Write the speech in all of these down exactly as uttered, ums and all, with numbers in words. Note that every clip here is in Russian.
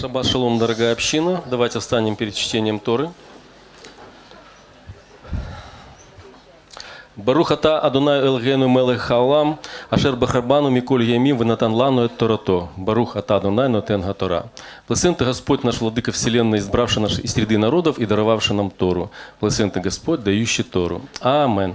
Шаббат шалом, дорогая община. Давайте встанем перед чтением Торы. Барух ата Адонай Элгену Мелех Хаолам, Ашер Бахарбану Миколь Ямим Венатан Лану Эт Торато. Барух ата Адонай Нотен Гатора. Благословен Ты, Господь, наш Владыка Вселенной, избравший нас из среды народов и даровавший нам Тору. Благословен Ты, Господь, дающий Тору. Амен.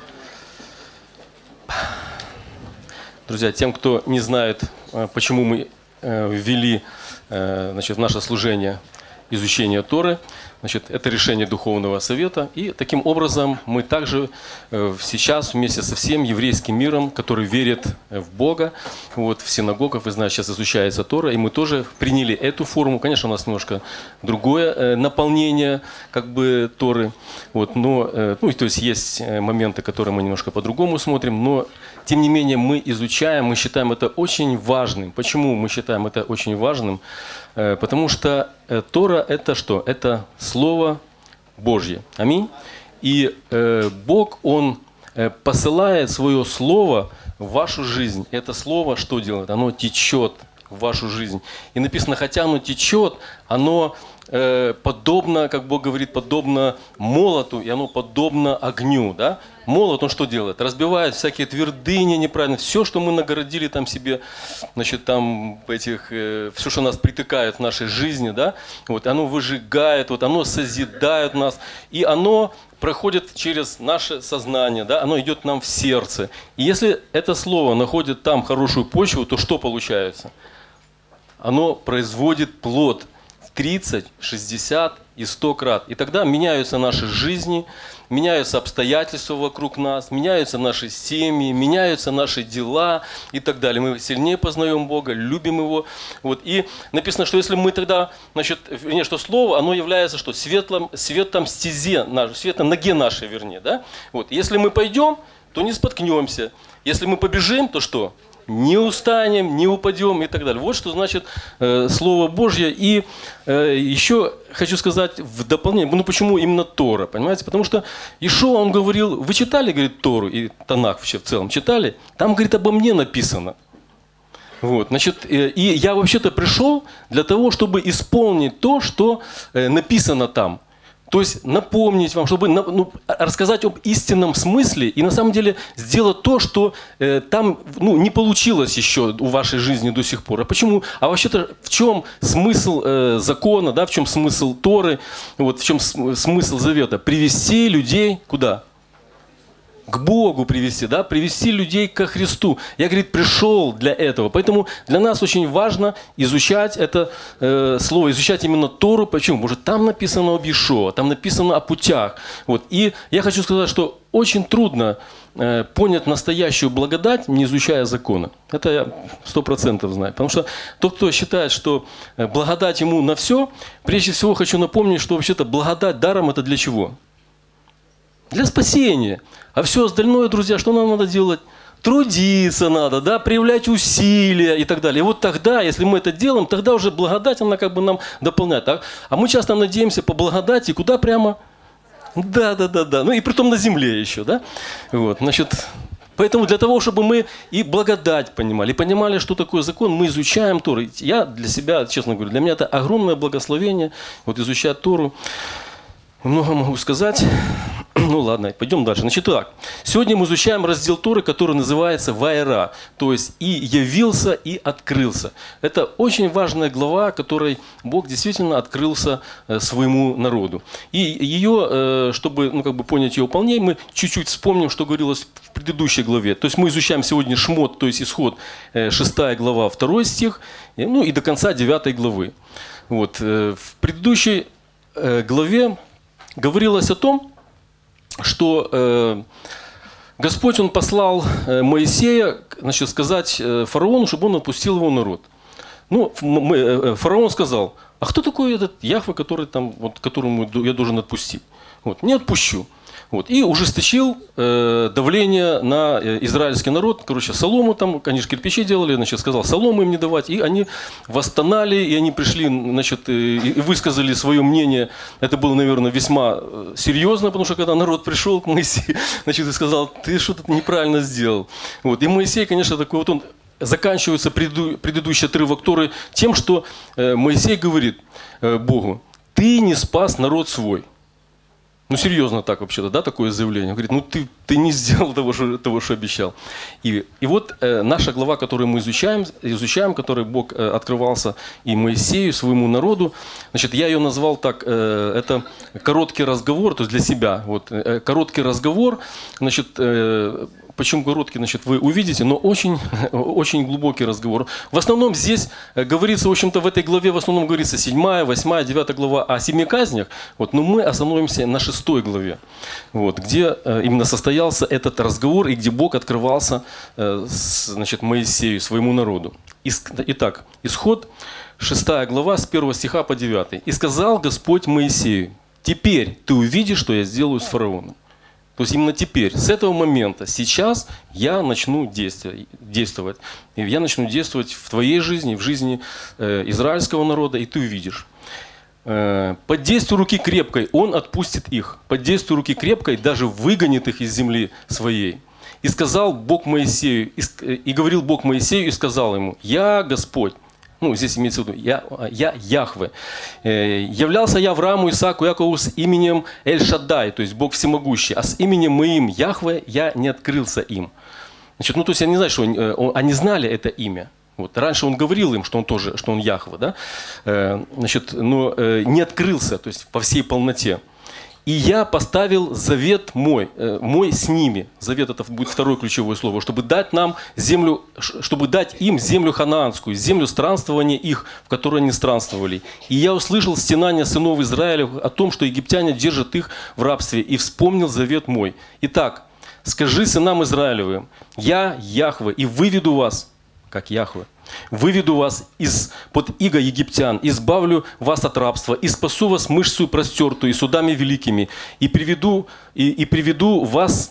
Друзья, тем, кто не знает, почему мы ввели значит, в наше служение изучение Торы, значит, это решение Духовного Совета. И таким образом мы также сейчас вместе со всем еврейским миром, который верит в Бога, вот, в синагогах, вы знаете, сейчас изучается Тора, и мы тоже приняли эту форму. Конечно, у нас немножко другое наполнение как бы Торы, вот, но, ну, то есть есть моменты, которые мы немножко по-другому смотрим, но тем не менее мы изучаем, мы считаем это очень важным. Почему мы считаем это очень важным? Потому что Тора – это что? Это Слово Божье. Аминь. И э, Бог, Он э, посылает свое Слово в вашу жизнь. Это Слово что делает? Оно течет в вашу жизнь. И написано, хотя оно течет, оно э, подобно, как Бог говорит, подобно молоту, и оно подобно огню. Да? Молот, он что делает? Разбивает всякие твердыни неправильно. Все, что мы нагородили там себе, значит, там этих, э, все, что нас притыкает в нашей жизни, да? Вот, оно выжигает, вот, оно созидает нас. И оно проходит через наше сознание, да? Оно идет нам в сердце. И если это слово находит там хорошую почву, то что получается? Оно производит плод в тридцать, шестьдесят и сто крат. И тогда меняются наши жизни, меняются обстоятельства вокруг нас, меняются наши семьи, меняются наши дела и так далее. Мы сильнее познаем Бога, любим Его. Вот. И написано, что если мы тогда, значит, вернее, что слово, оно является что? Светлом, светом стезе, светом ноге нашей, вернее. Да? Вот. Если мы пойдем, то не споткнемся. Если мы побежим, то что? Не устанем, не упадем и так далее. Вот что значит э, Слово Божье. И э, еще хочу сказать в дополнение, ну почему именно Тора, понимаете? Потому что Ишуа, он говорил, вы читали, говорит, Тору и Танах вообще в целом, читали? Там, говорит, обо мне написано. Вот, значит, э, и я вообще-то пришел для того, чтобы исполнить то, что э, написано там. То есть напомнить вам, чтобы ну, рассказать об истинном смысле и на самом деле сделать то, что э, там ну, не получилось еще у вашей жизни до сих пор. А почему? А вообще-то в чем смысл э, закона, да, в чем смысл Торы, вот, в чем смысл завета? Привести людей куда? К Богу привести, да, привести людей ко Христу. Я, говорит, пришел для этого. Поэтому для нас очень важно изучать это э, слово, изучать именно Тору. Почему? Потому что там написано об Иешуа, там написано о путях. Вот. И я хочу сказать, что очень трудно э, понять настоящую благодать, не изучая закона. Это я сто процентов знаю. Потому что тот, кто считает, что благодать ему на все, прежде всего хочу напомнить, что вообще-то благодать даром это для чего? Для спасения. А все остальное, друзья, что нам надо делать? Трудиться надо, да, проявлять усилия и так далее. И вот тогда, если мы это делаем, тогда уже благодать, она как бы нам дополняет. Так? А мы часто надеемся по благодати, куда прямо? Да, да, да, да. Ну и притом на земле еще, да? Вот, значит, поэтому для того, чтобы мы и благодать понимали, и понимали, что такое закон, мы изучаем Тору. Я для себя, честно говорю, для меня это огромное благословение, вот изучать Тору. Много могу сказать. Ну ладно, пойдем дальше. Значит так, сегодня мы изучаем раздел Торы, который называется «Ваэра», то есть «И явился, и открылся». Это очень важная глава, которой Бог действительно открылся своему народу. И ее, чтобы ну, как бы понять ее полнее, мы чуть-чуть вспомним, что говорилось в предыдущей главе. То есть мы изучаем сегодня Шмот, то есть Исход, шестая глава, второй стих, ну и до конца девятой главы. Вот. В предыдущей главе говорилось о том, что э, Господь, Он послал э, Моисея, значит, сказать э, фараону, чтобы он отпустил его народ. Ну, э, фараон сказал, а кто такой этот Яхве, который там, вот, которому я должен отпустить? Вот, не отпущу. Вот, и ужесточил э, давление на израильский народ. Короче, солому там, они же кирпичи делали, значит, сказал, солому им не давать. И они восстонали, и они пришли, значит, и, и высказали свое мнение. Это было, наверное, весьма серьезно, потому что когда народ пришел к Моисею, значит, и сказал, ты что-то неправильно сделал. Вот, и Моисей, конечно, такой вот он заканчивается преду, предыдущий отрывок Торы тем, что э, Моисей говорит э, Богу: «Ты не спас народ свой». Ну, серьезно так вообще-то, да, такое заявление. Он говорит: ну, ты, ты не сделал того, что, того, что обещал. И, и вот э, наша глава, которую мы изучаем, изучаем, которой Бог э, открывался и Моисею, своему народу, значит, я ее назвал так, э, это короткий разговор, то есть для себя, вот, э, короткий разговор, значит, э, почему короткий, значит, вы увидите, но очень, очень глубокий разговор. В основном здесь говорится, в общем-то, в этой главе, в основном говорится седьмая, восьмая, девятая глава о семи казнях, вот, но мы остановимся на шестой главе, вот, где именно состоялся этот разговор и где Бог открывался, значит, Моисею, своему народу. Итак, Исход, шестая глава, с первого стиха по девятый. «И сказал Господь Моисею: теперь ты увидишь, что я сделаю с фараоном». То есть именно теперь, с этого момента, сейчас я начну действовать. И я начну действовать в твоей жизни, в жизни э, израильского народа, и ты увидишь. Э, под действием руки крепкой он отпустит их. Под действием руки крепкой даже выгонит их из земли своей. И сказал Бог Моисею, и, и говорил Бог Моисею, и сказал ему: «Я Господь». Ну, здесь имеется в виду, я, я Яхве. Э, являлся я Аврааму, Исааку, Якову с именем Эль-Шаддай, то есть Бог всемогущий, а с именем моим Яхве я не открылся им. Значит, ну, то есть я не знаю, что он, он, они знали это имя. Вот. Раньше он говорил им, что он тоже, что он Яхве, да? э, значит, но э, не открылся, то есть по всей полноте. «И я поставил завет мой, э, мой с ними». Завет — это будет второе ключевое слово. «Чтобы дать нам землю, чтобы дать им землю ханаанскую, землю странствования их, в которой они странствовали. И я услышал стенания сынов Израиля о том, что египтяне держат их в рабстве, и вспомнил завет мой. Итак, скажи сынам Израилевым: я Яхве, и выведу вас, как Яхве, выведу вас из-под ига египтян, избавлю вас от рабства, и спасу вас мышцу простертую и судами великими, и приведу, и, и приведу вас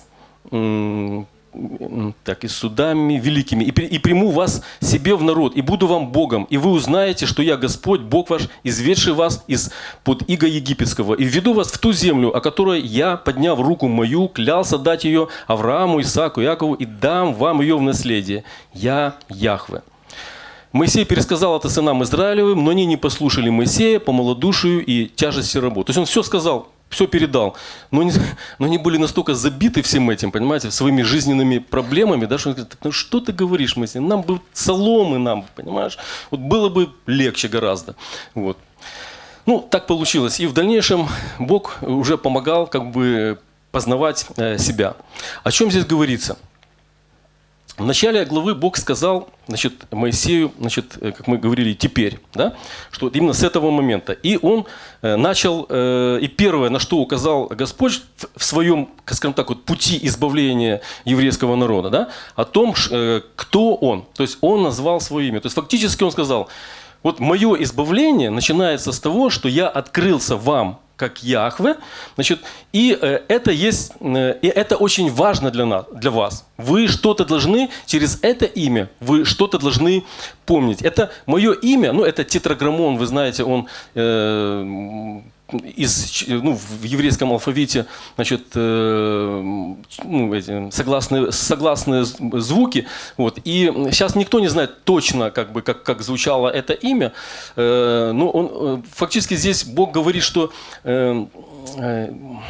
так, и судами великими, и, при, и приму вас себе в народ, и буду вам Богом, и вы узнаете, что я Господь, Бог ваш, изведший вас из-под ига египетского, и введу вас в ту землю, о которой я, подняв руку мою, клялся дать ее Аврааму, Исааку, Якову, и дам вам ее в наследие. Я Яхве». Моисей пересказал это сынам Израилевым, но они не послушали Моисея по малодушию и тяжести работы. То есть он все сказал, все передал, но они, но они были настолько забиты всем этим, понимаете, своими жизненными проблемами, да, что он говорит: ну что ты говоришь, Моисей, нам бы соломы, нам, понимаешь, вот было бы легче гораздо. Вот. Ну, так получилось. И в дальнейшем Бог уже помогал как бы познавать э, себя. О чем здесь говорится? В начале главы Бог сказал, значит, Моисею, значит, как мы говорили, теперь, да, что именно с этого момента. И он начал, и первое, на что указал Господь в своем, скажем так, вот, пути избавления еврейского народа, да, о том, кто он. То есть он назвал свое имя. То есть фактически он сказал: вот мое избавление начинается с того, что я открылся вам как Яхве, значит, и э, это есть, э, и это очень важно для нас, для вас. Вы что-то должны через это имя, вы что-то должны помнить. Это мое имя, ну, это тетраграммон, вы знаете, он э, из, ну, в еврейском алфавите, значит, э, ну, эти, согласные, согласные звуки. Вот. И сейчас никто не знает точно, как, бы, как, как звучало это имя. Э, но он, фактически здесь Бог говорит, что э, э,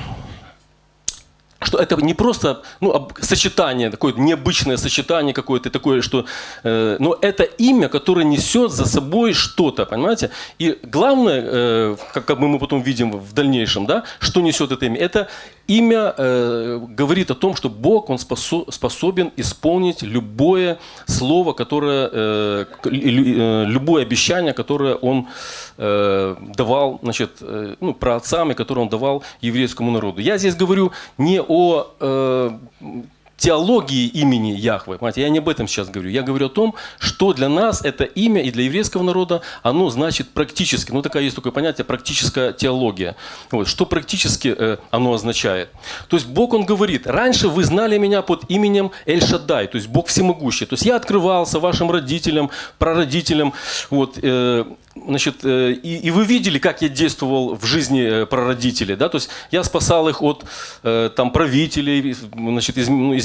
что это не просто, ну, сочетание, такое необычное сочетание какое-то такое, что, э, но это имя, которое несет за собой что-то, понимаете? И главное, э, как, как мы потом видим в дальнейшем, да, что несет это имя, это имя э, говорит о том, что Бог, Он спосо, способен исполнить любое слово, которое, э, любое обещание, которое Он э, давал, значит, э, ну, праотцам, и которое Он давал еврейскому народу. Я здесь говорю не о э, теологии имени Яхве. Понимаете, я не об этом сейчас говорю. Я говорю о том, что для нас это имя и для еврейского народа, оно значит практически. Ну, такая есть такое понятие практическая теология. Вот, что практически э, оно означает. То есть Бог, Он говорит: раньше вы знали меня под именем Эль-Шаддай, то есть Бог всемогущий. То есть я открывался вашим родителям, прародителям. Вот, э, Значит, и, и вы видели, как я действовал в жизни прародителей, да, то есть я спасал их от там, правителей, значит, из, ну, из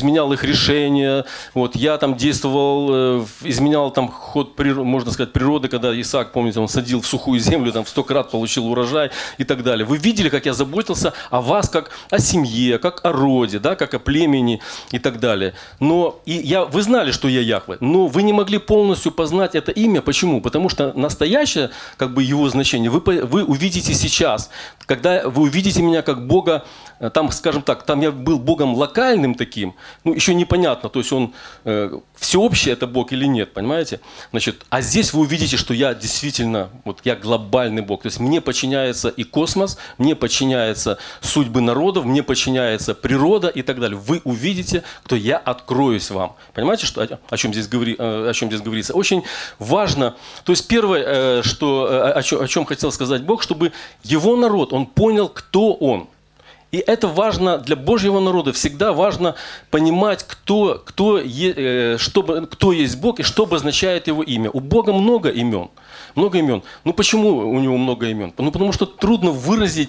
изменял их решения, вот, я там действовал, изменял там ход, можно сказать, природы, когда Исаак, помните, он садил в сухую землю, там в сто крат получил урожай и так далее. Вы видели, как я заботился о вас, как о семье, как о роде, да, как о племени и так далее. Но и я, вы знали, что я Яхве, но вы не могли полностью познать это имя. Почему? Потому что настоящее, как бы его значение, вы, вы увидите сейчас, когда вы увидите меня как Бога, там, скажем так, там я был Богом локальным таким, ну, еще непонятно, то есть он э, всеобщий это Бог или нет, понимаете? Значит, а здесь вы увидите, что я действительно, вот я глобальный Бог, то есть мне подчиняется и космос, мне подчиняется судьбы народов, мне подчиняется природа и так далее. Вы увидите, кто я откроюсь вам. Понимаете, что, о, о, чем здесь говори, о чем здесь говорится? Очень важно, то есть первое, что, о, чем, о чем хотел сказать Бог, чтобы его народ, он понял, кто он. И это важно для Божьего народа. Всегда важно понимать, кто, кто, е, что, кто есть Бог и что обозначает его имя. У Бога много имен. Много имен. Ну почему у него много имен? Ну потому что трудно выразить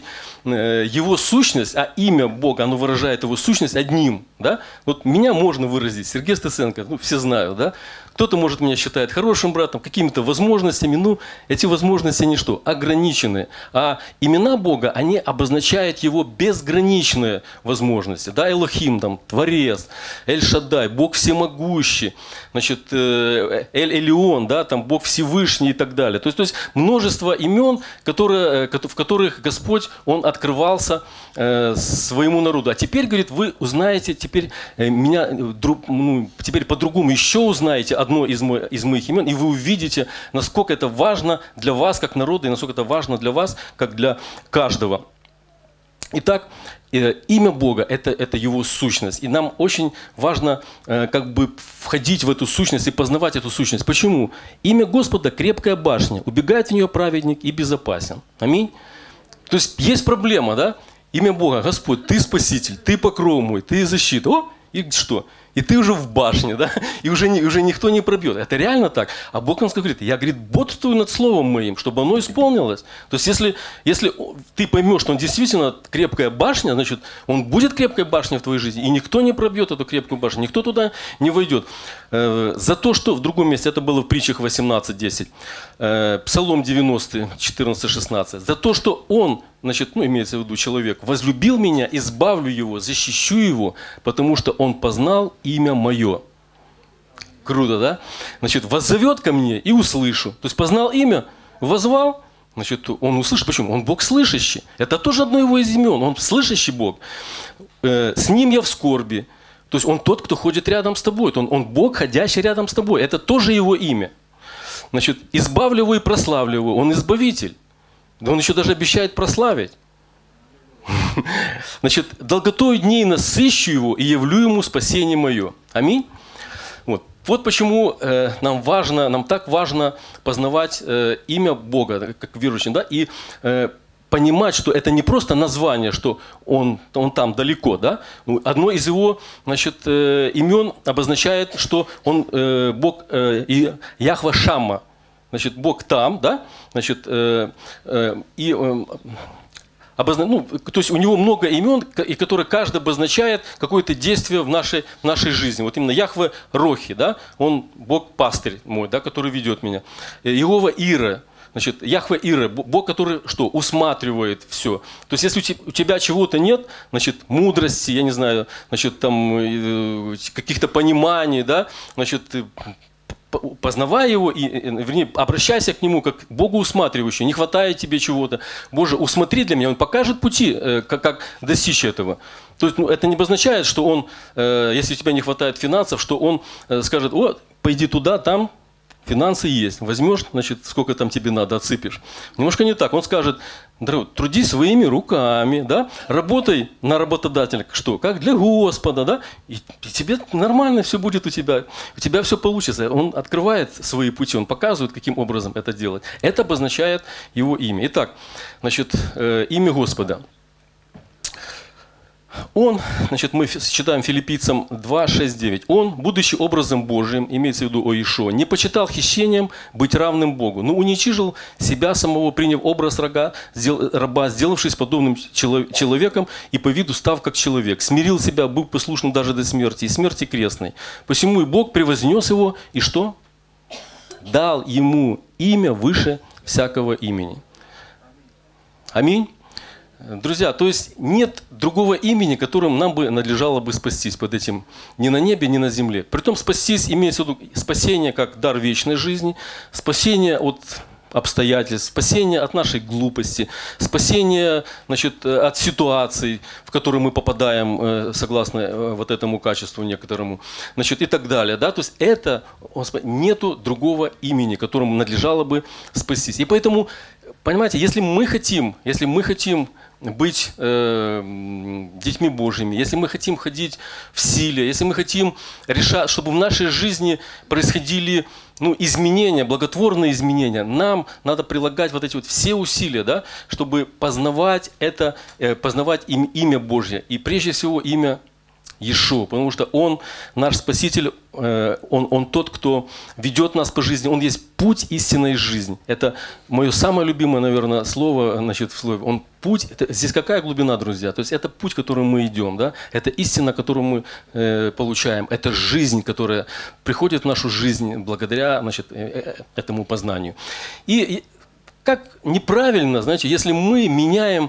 его сущность, а имя Бога, оно выражает его сущность одним. Да? Вот меня можно выразить, Сергей Стеценко, ну все знают, да? Кто-то, может, меня считает хорошим братом, какими-то возможностями. Ну, эти возможности они что? Ограничены. А имена Бога, они обозначают его безграничные возможности. Да, Элохим, там, Творец, Эль-Шаддай, Бог всемогущий, значит, Эль-Элион, да, там, Бог Всевышний и так далее. То есть, то есть множество имен, которые, в которых Господь, Он открывался э, своему народу. А теперь, говорит, вы узнаете, теперь э, меня, друг, ну, теперь по-другому еще узнаете одно из, мо, из моих имен, и вы увидите, насколько это важно для вас, как народа, и насколько это важно для вас, как для каждого. Итак, э, имя Бога – это, это Его сущность. И нам очень важно э, как бы входить в эту сущность и познавать эту сущность. Почему? Имя Господа – крепкая башня, убегает в нее праведник и безопасен. Аминь. То есть есть проблема, да? Имя Бога – Господь, Ты Спаситель, Ты покров мой, Ты защита. О, и что? И ты уже в башне, да? И уже, не, уже никто не пробьет. Это реально так. А Бог нам говорит, я, говорит, бодрствую над словом моим, чтобы оно исполнилось. То есть, если, если ты поймешь, что он действительно крепкая башня, значит, он будет крепкой башней в твоей жизни, и никто не пробьет эту крепкую башню, никто туда не войдет. За то, что в другом месте, это было в притчах восемнадцать десять, Псалом девяностый, четырнадцать шестнадцать, за то, что он, значит, ну, имеется в виду человек, возлюбил меня, избавлю его, защищу его, потому что он познал имя мое. Круто, да? Значит, воззовет ко мне и услышу. То есть познал имя, воззвал, значит, он услышит. Почему? Он Бог слышащий. Это тоже одно его из имен. Он слышащий Бог. С ним я в скорби. То есть он тот, кто ходит рядом с тобой. Он, он Бог, ходящий рядом с тобой. Это тоже его имя. Значит, избавлю его и прославлю его. Он избавитель. Да он еще даже обещает прославить. Значит, долготою дней насыщу его и явлю ему спасение мое. Аминь. Вот, вот почему э, нам важно, нам так важно познавать э, имя Бога, как верующим, да, и э, понимать, что это не просто название, что он, он там далеко, да. Одно из его, значит, э, имен обозначает, что он э, Бог э, и Яхва Шамма, значит, Бог там, да, значит, э, э, и э, Обозна... Ну, то есть у него много имен, и которые каждый обозначает какое-то действие в нашей, в нашей жизни. Вот именно Яхве Рохи, да? Он Бог-пастырь мой, да, который ведет меня. Иегова Ира, значит, Яхве Ира, Бог, который что? Усматривает все. То есть если у тебя чего-то нет, значит, мудрости, я не знаю, значит, там каких-то пониманий, да, значит, познавай его, и, вернее, обращайся к нему как к Богу усматривающему. Не хватает тебе чего-то. Боже, усмотри для меня. Он покажет пути, как, как достичь этого. То есть ну, это не обозначает, что он, если у тебя не хватает финансов, что он скажет, о, пойди туда, там финансы есть. Возьмешь, значит, сколько там тебе надо, отсыпешь. Немножко не так. Он скажет, трудись своими руками, да? Работай на работодателя, что? Как для Господа, да? И, и тебе нормально все будет у тебя. У тебя все получится. Он открывает свои пути, он показывает, каким образом это делать. Это обозначает его имя. Итак, значит, э, имя Господа. Он, значит, мы читаем Филиппийцам два, шесть, девять. Он, будучи образом Божиим, имеется в виду о Иешуа, не почитал хищением быть равным Богу, но уничижил себя самого, приняв образ раба, раба сделавшись подобным человеком и по виду став как человек. Смирил себя, был послушным даже до смерти, и смерти крестной. Посему и Бог превознес его, и что? Дал ему имя выше всякого имени. Аминь. Друзья, то есть нет другого имени, которым нам бы надлежало бы спастись под этим ни на небе, ни на земле. Притом спастись имеется в виду спасение как дар вечной жизни, спасение от обстоятельств, спасение от нашей глупости, спасение, значит, от ситуаций, в которые мы попадаем согласно вот этому качеству некоторому, значит, и так далее. Да? То есть это, нету другого имени, которому надлежало бы спастись. И поэтому, понимаете, если мы хотим, если мы хотим быть э, детьми Божьими, если мы хотим ходить в силе, если мы хотим решать, чтобы в нашей жизни происходили ну, изменения, благотворные изменения, нам надо прилагать вот эти вот все усилия, да, чтобы познавать это, э, познавать им, имя Божье. И прежде всего имя Иешуа, потому что Он наш Спаситель, он, он тот, кто ведет нас по жизни, Он есть путь истинной жизни. Это мое самое любимое, наверное, слово, значит, в слове. Он путь, это, здесь какая глубина, друзья? То есть это путь, которым мы идем, да? Это истина, которую мы э, получаем, это жизнь, которая приходит в нашу жизнь благодаря, значит, э, этому познанию. И, и как неправильно, знаете, если мы меняем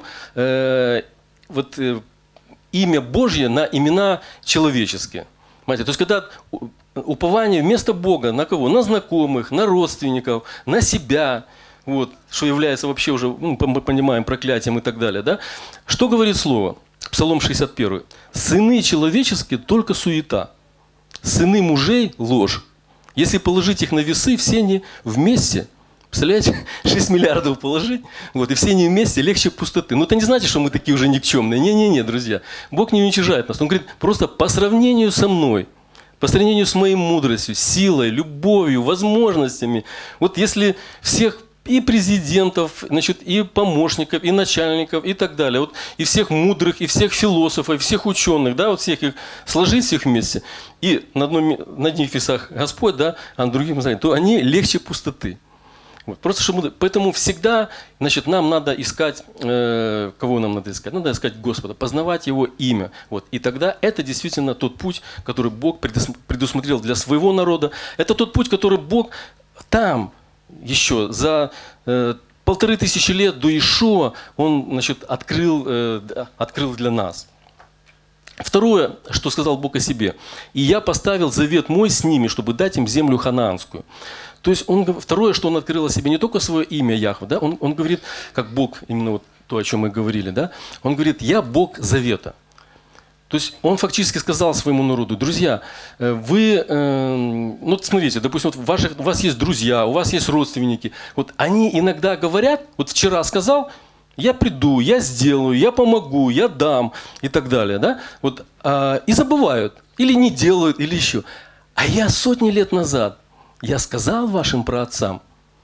э, вот, э, имя Божье на имена человеческие. Понимаете? То есть, когда упование вместо Бога на кого? На знакомых, на родственников, на себя, вот, что является вообще уже, ну, мы понимаем, проклятием и так далее. Да? Что говорит Слово? Псалом шестьдесят один. «Сыны человеческие только суета, сыны мужей – ложь. Если положить их на весы, все они вместе». Представляете, шесть миллиардов положить, вот, и все они вместе легче пустоты. Но это не значит, что мы такие уже никчемные. Не-не-не, друзья. Бог не уничижает нас. Он говорит, просто по сравнению со мной, по сравнению с моей мудростью, силой, любовью, возможностями. Вот если всех и президентов, значит, и помощников, и начальников, и так далее, вот, и всех мудрых, и всех философов, и всех ученых, да, вот всех их сложить всех вместе, и на, одном, на одних весах Господь, да, а на других, то они легче пустоты. Вот, просто чтобы, поэтому всегда, значит, нам надо искать, э, кого нам надо искать? Надо искать Господа, познавать Его имя. Вот, и тогда это действительно тот путь, который Бог предусмотрел для своего народа. Это тот путь, который Бог там еще за э, полторы тысячи лет до Иешуа, Он, значит, открыл, э, открыл для нас. Второе, что сказал Бог о себе. «И я поставил завет мой с ними, чтобы дать им землю ханаанскую». То есть он, второе, что он открыл о себе, не только свое имя Яхве, да, он, он говорит, как Бог, именно вот то, о чем мы говорили, да, он говорит, я Бог завета. То есть он фактически сказал своему народу, друзья, вы, э, ну смотрите, допустим, вот ваших, у вас есть друзья, у вас есть родственники, вот они иногда говорят, вот вчера сказал, я приду, я сделаю, я помогу, я дам и так далее, да, вот, э, и забывают, или не делают, или еще. А я сотни лет назад, я сказал вашим праотцам,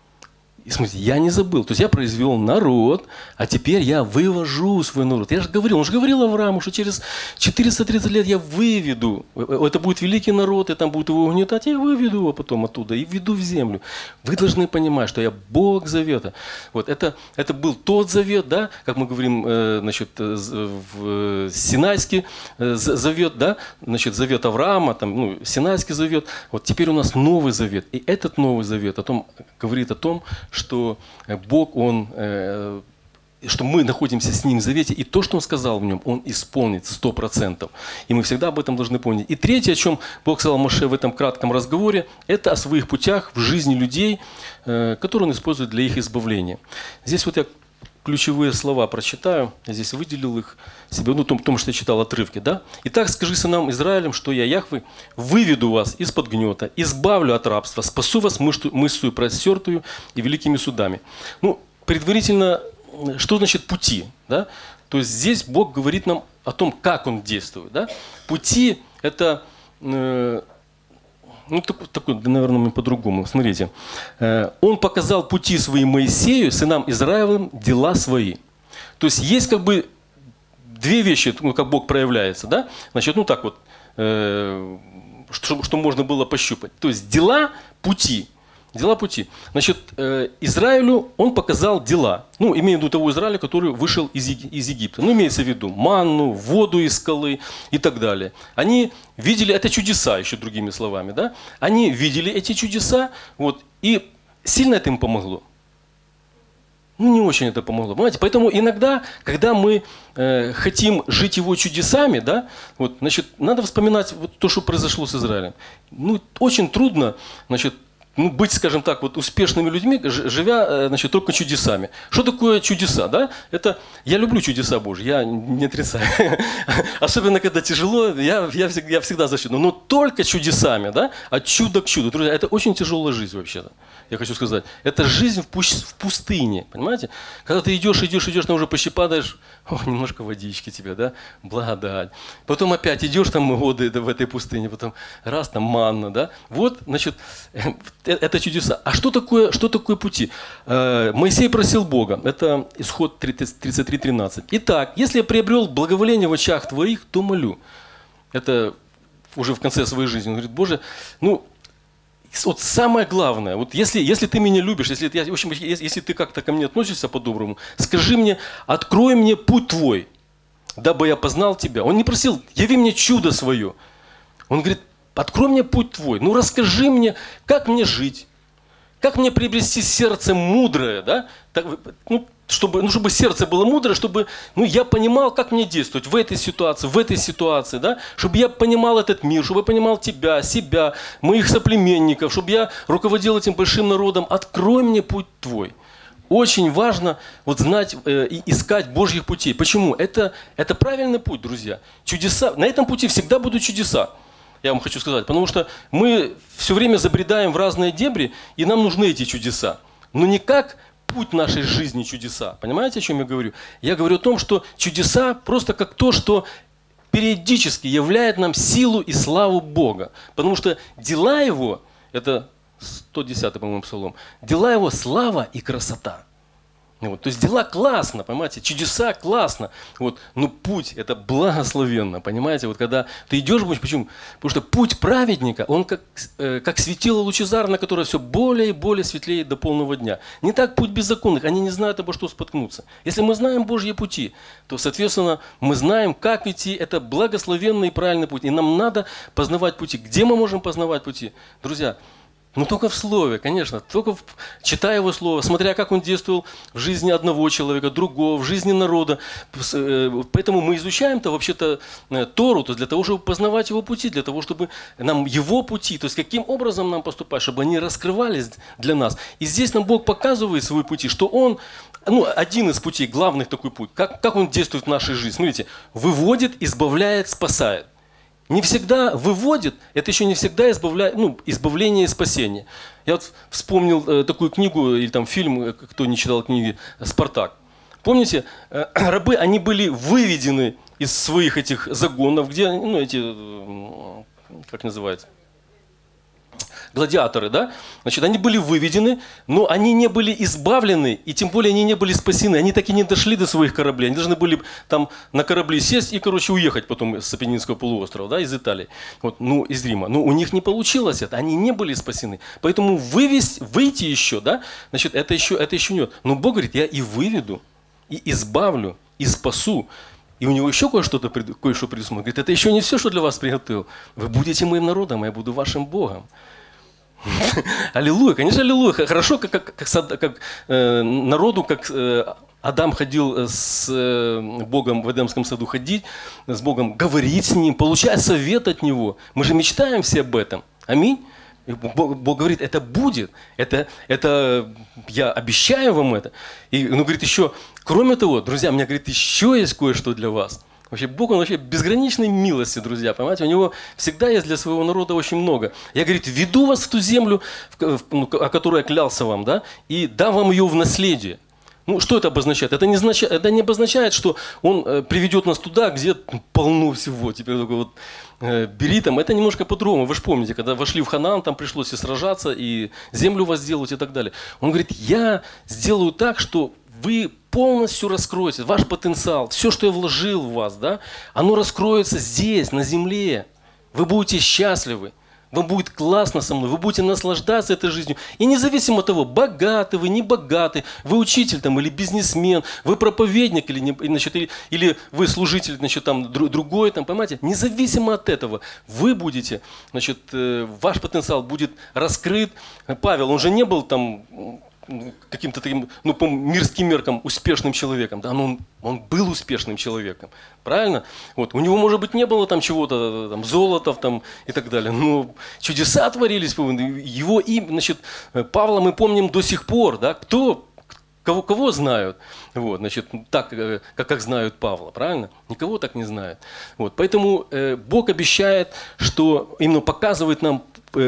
и смотрите, я не забыл. То есть я произвел народ, а теперь я вывожу свой народ. Я же говорил, он же говорил Аврааму, что через четыреста тридцать лет я выведу. Это будет великий народ, и там будут его угнетать, я выведу его потом оттуда и введу в землю. Вы должны понимать, что я Бог завета. Вот это, это был тот завет, да, как мы говорим, значит, в Синайский завет, да, значит, завет Авраама, там, ну, Синайский завет. Вот теперь у нас новый завет. И этот новый завет о том, говорит о том, что Бог, Он, э, что мы находимся с Ним в завете, и то, что Он сказал в Нем, Он исполнит сто процентов. И мы всегда об этом должны помнить. И третье, о чем Бог сказал Моше в этом кратком разговоре, это о своих путях в жизни людей, э, которые Он использует для их избавления. Здесь вот я ключевые слова прочитаю, я здесь выделил их себе, ну, том, том, что я читал отрывки, да? «Итак, скажи сынам Израилем, что я, Яхве, выведу вас из-под гнета, избавлю от рабства, спасу вас мышцу простертую и великими судами». Ну, предварительно, что значит пути, да? То есть здесь Бог говорит нам о том, как Он действует, да? Пути – это… Э, Ну, такой, наверное, по-другому. Смотрите. Он показал пути свои Моисею, сынам Израилевым, дела свои. То есть есть как бы две вещи, ну, как Бог проявляется, да? Значит, ну так вот, э, что, что можно было пощупать. То есть дела пути. Дела пути. Значит, э, Израилю он показал дела. Ну, имея в виду того Израиля, который вышел из, из Египта. Ну, имеется в виду манну, воду из скалы и так далее. Они видели, это чудеса, еще другими словами, да? Они видели эти чудеса, вот, и сильно это им помогло. Ну, не очень это помогло. Понимаете? Поэтому иногда, когда мы э, хотим жить его чудесами, да, вот, значит, надо вспоминать вот то, что произошло с Израилем. Ну, очень трудно, значит, ну, быть, скажем так, вот успешными людьми, живя, значит, только чудесами. Что такое чудеса, да? Это, я люблю чудеса Божьи, я не отрицаю. Особенно, когда тяжело, я, я, я всегда защиту. Но только чудесами, да? От чуда к чуду. Друзья, это очень тяжелая жизнь вообще-то. Я хочу сказать. Это жизнь в, пусть, в пустыне, понимаете? Когда ты идешь, идешь, идешь, там уже почти падаешь, о, немножко водички тебе, да? Благодать. Потом опять идешь там годы в этой пустыне, потом раз там манна, да? Вот, значит, это чудеса. А что такое, что такое пути? Моисей просил Бога. Это исход тридцать три тринадцать. Итак, если я приобрел благоволение в очах твоих, то молю. Это уже в конце своей жизни. Он говорит, Боже, ну, вот самое главное, вот если, если ты меня любишь, если, я, в общем, если, если ты как-то ко мне относишься по-доброму, скажи мне, открой мне путь твой, дабы я познал тебя. Он не просил, яви мне чудо свое. Он говорит, открой мне путь твой, ну расскажи мне, как мне жить, как мне приобрести сердце мудрое, да? Так, ну, чтобы, ну, чтобы сердце было мудрое, чтобы ну, я понимал, как мне действовать в этой ситуации, в этой ситуации, да? Чтобы я понимал этот мир, чтобы я понимал тебя, себя, моих соплеменников, чтобы я руководил этим большим народом. Открой мне путь твой. Очень важно вот знать э, и искать Божьих путей. Почему? Это, это правильный путь, друзья. Чудеса. На этом пути всегда будут чудеса. Я вам хочу сказать, потому что мы все время забредаем в разные дебри, и нам нужны эти чудеса. Но не как путь нашей жизни чудеса. Понимаете, о чем я говорю? Я говорю о том, что чудеса просто как то, что периодически являет нам силу и славу Бога. Потому что дела Его, это сто десятый, по-моему, псалом, дела Его слава и красота. Вот, то есть дела классно, понимаете, чудеса классно, вот, но путь это благословенно, понимаете, вот когда ты идешь, почему? Потому что путь праведника, он как, э, как светило лучезарное, которое все более и более светлеет до полного дня. Не так путь беззаконных, они не знают, обо что споткнуться. Если мы знаем Божьи пути, то, соответственно, мы знаем, как идти, это благословенный и правильный путь, и нам надо познавать пути. Где мы можем познавать пути? Друзья, ну только в Слове, конечно, только в, читая Его Слово, смотря как Он действовал в жизни одного человека, другого, в жизни народа. Поэтому мы изучаем-то вообще-то Тору, то есть для того, чтобы познавать Его пути, для того, чтобы нам Его пути, то есть каким образом нам поступать, чтобы они раскрывались для нас. И здесь нам Бог показывает свои пути, что Он, ну один из путей, главных такой путь, как, как Он действует в нашей жизни. Смотрите, выводит, избавляет, спасает. Не всегда выводит, это еще не всегда избавля... ну, избавление и спасение. Я вот вспомнил э, такую книгу, или там фильм, кто не читал книги, «Спартак». Помните, э, рабы, они были выведены из своих этих загонов, где, ну, эти, э, как называется, гладиаторы, да? Значит, они были выведены, но они не были избавлены, и тем более они не были спасены. Они так и не дошли до своих кораблей. Они должны были там на корабли сесть и, короче, уехать потом с Апеннинского полуострова, да, из Италии, вот, ну, из Рима. Но у них не получилось это, они не были спасены. Поэтому вывести, выйти еще, да, значит, это еще, это еще нет. Но Бог говорит, я и выведу, и избавлю, и спасу. И у него еще кое-что кое-что предусмотрено. Говорит, это еще не все, что для вас приготовил. Вы будете моим народом, а я буду вашим Богом. Аллилуйя, конечно, аллилуйя. Хорошо, как, как, как, как э, народу, как э, Адам ходил с э, Богом в Эдемском саду, ходить с Богом, говорить с Ним, получать совет от Него. Мы же мечтаем все об этом. Аминь. И Бог, Бог говорит, это будет, это, это, я обещаю вам это. И он говорит еще, кроме того, друзья, у меня, говорит, еще есть кое-что для вас. Вообще Бог, Он вообще безграничной милости, друзья, понимаете? У Него всегда есть для своего народа очень много. Я, говорит, веду вас в ту землю, в, ну, о которой я клялся вам, да, и дам вам ее в наследие. Ну, что это обозначает? Это не, значит, это не обозначает, что Он э, приведет нас туда, где полно всего. Теперь только вот э, бери там. Это немножко по-другому. Вы же помните, когда вошли в Ханаан, там пришлось и сражаться, и землю возделывать и так далее. Он говорит, я сделаю так, что вы полностью раскроется, ваш потенциал, все, что я вложил в вас, да, оно раскроется здесь, на земле. Вы будете счастливы, вам будет классно со мной, вы будете наслаждаться этой жизнью. И независимо от того, богаты вы, не богаты, вы учитель там, или бизнесмен, вы проповедник, или, не, значит, или, или вы служитель, значит, там, другой, там, понимаете, независимо от этого, вы будете, значит, ваш потенциал будет раскрыт. Павел, он же не был там каким-то таким, ну, по мирским меркам, успешным человеком. Да? Но он, он был успешным человеком. Правильно? Вот. У него, может быть, не было там чего-то, там, золотов там, и так далее. Но чудеса творились. Его имя, значит, Павла мы помним до сих пор. Да? Кто, кого, кого знают? Вот, значит, так, как, как знают Павла. Правильно? Никого так не знают. Вот. Поэтому э, Бог обещает, что именно показывает нам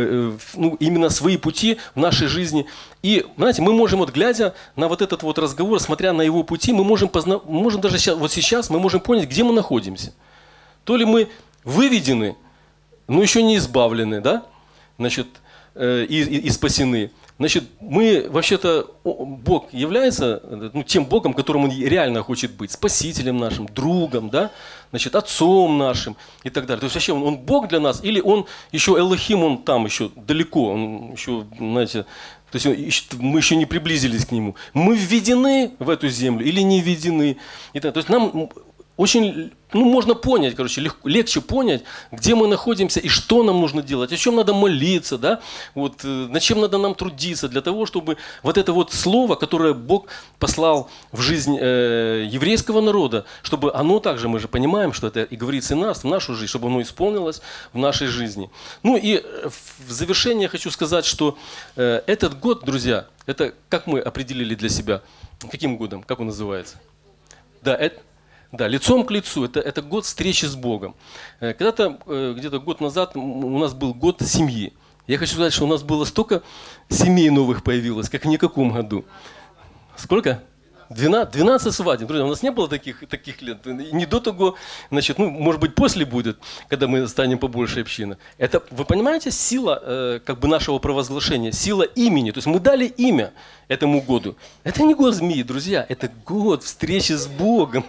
ну, именно свои пути в нашей жизни. И, знаете, мы можем, вот глядя на вот этот вот разговор, смотря на его пути, мы можем, позна... можем даже сейчас, вот сейчас мы можем понять, где мы находимся. То ли мы выведены, но еще не избавлены, да, значит, э, и, и, и спасены. Значит, мы, вообще-то, Бог является ну, тем Богом, которым Он реально хочет быть, спасителем нашим, другом, да, значит, отцом нашим и так далее. То есть вообще он, он Бог для нас, или Он еще Элохим, Он там еще далеко, Он еще, знаете, то есть мы еще не приблизились к Нему. Мы введены в эту землю или не введены. И так, то есть нам очень, ну, можно понять, короче, легко, легче понять, где мы находимся и что нам нужно делать, о чем надо молиться, да, вот, над чем надо нам трудиться, для того, чтобы вот это вот слово, которое Бог послал в жизнь э, еврейского народа, чтобы оно также, мы же понимаем, что это и говорится и нас, в нашу жизнь, чтобы оно исполнилось в нашей жизни. Ну и в завершение хочу сказать, что э, этот год, друзья, это как мы определили для себя, каким годом, как он называется? Да, это... Да, лицом к лицу. Это, это год встречи с Богом. Когда-то, где-то год назад, у нас был год семьи. Я хочу сказать, что у нас было столько семей новых появилось, как в никаком году. Сколько? двенадцать свадеб. Друзья, у нас не было таких, таких лет. Не до того, значит, ну, может быть, после будет, когда мы станем побольше общины. Это, вы понимаете, сила э, как бы нашего провозглашения, сила имени. То есть мы дали имя этому году. Это не год змеи, друзья, это год встречи с Богом.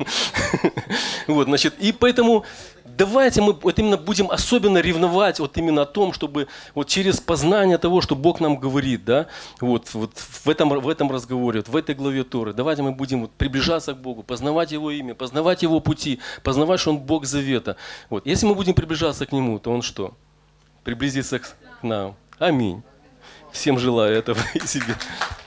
Вот, значит, и поэтому давайте мы вот именно будем особенно ревновать вот именно о том, чтобы вот через познание того, что Бог нам говорит, да, вот, вот в, этом, в этом разговоре, вот в этой главе Торы, давайте мы будем вот приближаться к Богу, познавать Его имя, познавать Его пути, познавать, что Он Бог завета. Вот. Если мы будем приближаться к Нему, то Он что? Приблизится к нам. Аминь. Всем желаю этого и себе.